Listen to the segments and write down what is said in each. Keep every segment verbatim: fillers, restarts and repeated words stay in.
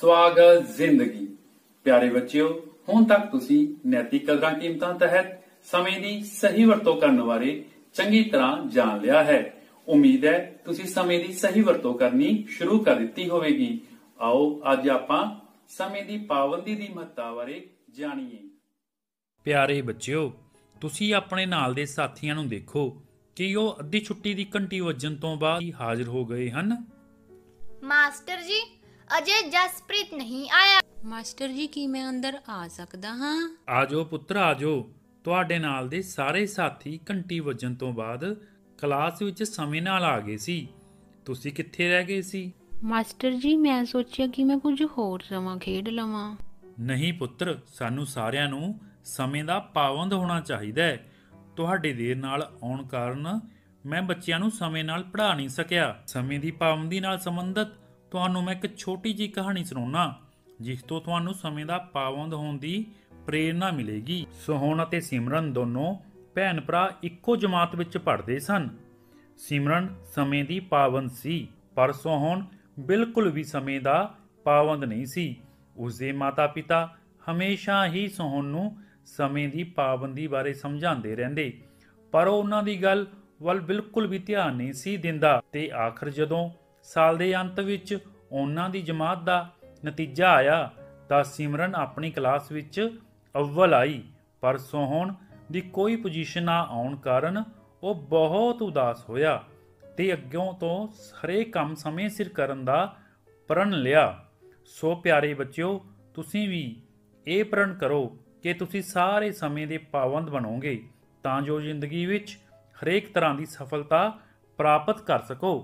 ਸਵਾਗਤ ਜ਼ਿੰਦਗੀ। ਪਿਆਰੇ ਬੱਚਿਓ, ਹੁਣ ਤੱਕ ਤੁਸੀਂ ਨੈਤਿਕ ਕਦਰਾਂ ਕੀਮਤਾਂ ਤਹਿਤ ਸਮੇਂ ਦੀ ਸਹੀ ਵਰਤੋਂ ਕਰਨ ਬਾਰੇ ਚੰਗੀ ਤਰ੍ਹਾਂ ਜਾਣ ਲਿਆ ਹੈ। ਉਮੀਦ ਹੈ ਤੁਸੀਂ ਸਮੇਂ ਦੀ ਸਹੀ ਵਰਤੋਂ ਕਰਨੀ ਸ਼ੁਰੂ ਕਰ ਦਿੱਤੀ ਹੋਵੇਗੀ। ਆਓ ਅੱਜ ਆਪਾਂ ਸਮੇਂ ਦੀ ਪਾਬੰਦੀ ਦੀ ਮਹੱਤਤਾ ਬਾਰੇ ਜਾਣੀਏ। ਪਿਆਰੇ ਬੱਚਿਓ, ਤੁਸੀਂ ਆਪਣੇ ਨਾਲ ਦੇ ਸਾਥੀਆਂ ਨੂੰ ਦੇਖੋ ਕਿ ਉਹ ਅੱਧੀ ਛੁੱਟੀ ਦੀ ਘੰਟੀ ਵੱਜਣ ਤੋਂ ਬਾਅਦ ਹੀ ਹਾਜ਼ਰ ਹੋ ਗਏ ਹਨ। ਮਾਸਟਰ ਜੀ, ਅਜੇ ਜਸਪ੍ਰੀਤ ਨਹੀਂ ਆਇਆ। ਮਾਸਟਰ ਜੀ, ਕੀ ਮੈਂ ਅੰਦਰ ਆ ਸਕਦਾ ਹਾਂ? ਆਜੋ ਪੁੱਤਰ ਆਜੋ। ਤੁਹਾਡੇ ਨਾਲ ਦੇ ਸਾਰੇ ਸਾਥੀ ਘੰਟੀ ਵੱਜਣ ਤੋਂ ਬਾਅਦ ਕਲਾਸ ਵਿੱਚ ਸਮੇਂ ਨਾਲ ਆ ਗਏ ਸੀ। ਤੁਸੀਂ ਕਿੱਥੇ ਰਹਿ ਗਏ ਸੀ? ਮਾਸਟਰ ਜੀ, ਮੈਂ ਸੋਚਿਆ ਕਿ ਮੈਂ ਕੁਝ ਹੋਰ ਸਮਾਂ ਖੇਡ ਲਵਾਂ। ਨਹੀਂ ਪੁੱਤਰ, ਸਾਨੂੰ ਸਾਰਿਆਂ ਨੂੰ ਸਮੇਂ ਦਾ ਪਾਬੰਦ ਹੋਣਾ ਚਾਹੀਦਾ ਹੈ। ਤੁਹਾਡੇ ਦੇਰ ਨਾਲ ਆਉਣ ਕਾਰਨ ਮੈਂ ਬੱਚਿਆਂ ਨੂੰ ਸਮੇਂ ਨਾਲ ਪੜ੍ਹਾ ਨਹੀਂ ਸਕਿਆ। ਸਮੇਂ ਦੀ ਪਾਬੰਦੀ ਨਾਲ ਸੰਬੰਧਿਤ ਤੁਹਾਨੂੰ ਮੈਂ ਇੱਕ ਛੋਟੀ ਜਿਹੀ ਕਹਾਣੀ ਸੁਣਾਉਣਾ, ਜਿਸ ਤੋਂ ਤੁਹਾਨੂੰ ਸਮੇਂ ਦਾ ਪਾਬੰਦ ਹੋਣ ਦੀ ਪ੍ਰੇਰਨਾ ਮਿਲੇਗੀ। ਸੋਹਣ ਅਤੇ ਸਿਮਰਨ ਦੋਨੋਂ ਭੈਣ ਭਰਾ ਇੱਕੋ ਜਮਾਤ ਵਿੱਚ ਪੜ੍ਹਦੇ ਸਨ। ਸਿਮਰਨ ਸਮੇਂ ਦੀ ਪਾਬੰਦ ਸੀ, ਪਰ ਸੋਹਣ ਬਿਲਕੁਲ ਵੀ ਸਮੇਂ ਦਾ ਪਾਬੰਦ ਨਹੀਂ ਸੀ। ਉਸਦੇ ਮਾਤਾ ਪਿਤਾ ਹਮੇਸ਼ਾ ਹੀ ਸੋਹਣ ਨੂੰ ਸਮੇਂ ਦੀ ਪਾਬੰਦੀ ਬਾਰੇ ਸਮਝਾਉਂਦੇ ਰਹਿੰਦੇ, ਪਰ ਉਹ ਉਹਨਾਂ ਦੀ ਗੱਲ ਵੱਲ ਬਿਲਕੁਲ ਵੀ ਧਿਆਨ ਨਹੀਂ ਸੀ ਦਿੰਦਾ। ਤੇ ਆਖਰ ਜਦੋਂ ਸਾਲ ਦੇ ਅੰਤ ਵਿੱਚ ਉਹਨਾਂ ਦੀ ਜਮਾਤ ਦਾ ਨਤੀਜਾ ਆਇਆ ਤਾਂ ਸਿਮਰਨ ਆਪਣੀ ਕਲਾਸ ਵਿੱਚ ਅਵਲ ਆਈ, ਪਰ ਸੋਹਣ ਦੀ ਕੋਈ ਪੋਜੀਸ਼ਨ ਨਾ ਆਉਣ ਕਾਰਨ ਉਹ ਬਹੁਤ ਉਦਾਸ ਹੋਇਆ ਤੇ ਅੱਗੋਂ ਤੋਂ ਹਰੇਕ ਕੰਮ ਸਮੇਂ ਸਿਰ ਕਰਨ ਦਾ ਪ੍ਰਣ ਲਿਆ। ਸੋ ਪਿਆਰੇ ਬੱਚਿਓ, ਤੁਸੀਂ ਵੀ ਇਹ ਪ੍ਰਣ ਕਰੋ ਕਿ ਤੁਸੀਂ ਸਾਰੇ ਸਮੇਂ ਦੇ ਪਾਬੰਦ ਬਣੋਗੇ, ਤਾਂ ਜੋ ਜ਼ਿੰਦਗੀ ਵਿੱਚ ਹਰੇਕ ਤਰ੍ਹਾਂ ਦੀ ਸਫਲਤਾ ਪ੍ਰਾਪਤ ਕਰ ਸਕੋ।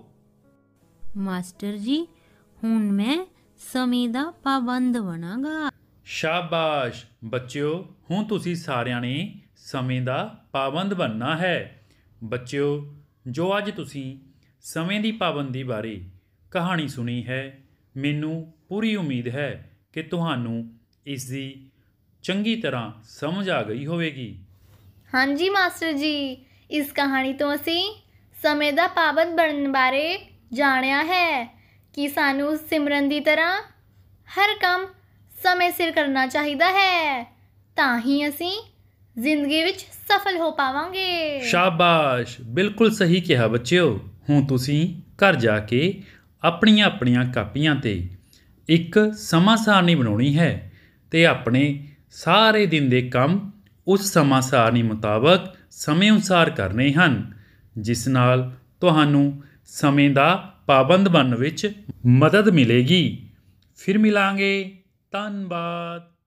ਮਾਸਟਰ ਜੀ, ਹੁਣ ਮੈਂ ਸਮੇਂ ਦਾ ਪਾਬੰਦ ਬਣਾਂਗਾ। ਸ਼ਾਬਾਸ਼ ਬੱਚਿਓ, ਹੁਣ ਤੁਸੀਂ ਸਾਰਿਆਂ ਨੇ ਸਮੇਂ ਦਾ ਪਾਬੰਦ ਬਣਨਾ ਹੈ। ਬੱਚਿਓ, ਜੋ ਅੱਜ ਤੁਸੀਂ ਸਮੇਂ ਦੀ ਪਾਬੰਦੀ ਬਾਰੇ ਕਹਾਣੀ ਸੁਣੀ ਹੈ, ਮੈਨੂੰ ਪੂਰੀ ਉਮੀਦ ਹੈ ਕਿ ਤੁਹਾਨੂੰ ਇਸ ਦੀ ਚੰਗੀ ਤਰ੍ਹਾਂ ਸਮਝ ਆ ਗਈ ਹੋਵੇਗੀ। ਹਾਂਜੀ ਮਾਸਟਰ ਜੀ, ਇਸ ਕਹਾਣੀ ਤੋਂ ਅਸੀਂ ਸਮੇਂ ਦਾ ਪਾਬੰਦ ਬਣਨ ਬਾਰੇ ਜਾਣਿਆ ਹੈ ਕਿ ਸਾਨੂੰ ਸਿਮਰਨ ਦੀ ਤਰ੍ਹਾਂ ਹਰ ਕੰਮ ਸਮੇਂ ਸਿਰ ਕਰਨਾ ਚਾਹੀਦਾ ਹੈ, ਤਾਂ ਹੀ ਅਸੀਂ ਜ਼ਿੰਦਗੀ ਵਿੱਚ ਸਫਲ ਹੋ ਪਾਵਾਂਗੇ। ਸ਼ਾਬਾਸ਼, ਬਿਲਕੁਲ ਸਹੀ ਕਿਹਾ ਬੱਚਿਓ। ਹੁਣ ਤੁਸੀਂ ਘਰ ਜਾ ਕੇ ਆਪਣੀਆਂ ਆਪਣੀਆਂ ਕਾਪੀਆਂ ਤੇ ਇੱਕ ਸਮਾਂ ਸਾਰਣੀ ਬਣਾਉਣੀ ਹੈ ਤੇ ਆਪਣੇ ਸਾਰੇ ਦਿਨ ਦੇ ਕੰਮ ਉਸ ਸਮਾਂ ਸਾਰਣੀ ਮੁਤਾਬਕ ਸਮੇਂ ਅਨੁਸਾਰ ਕਰਨੇ ਹਨ, ਜਿਸ ਨਾਲ ਤੁਹਾਨੂੰ ਸਮੇਂ ਦਾ ਪਾਬੰਦ ਬਣਨ ਵਿੱਚ ਮਦਦ ਮਿਲੇਗੀ। ਫਿਰ ਮਿਲਾਂਗੇ। ਧੰਨਵਾਦ।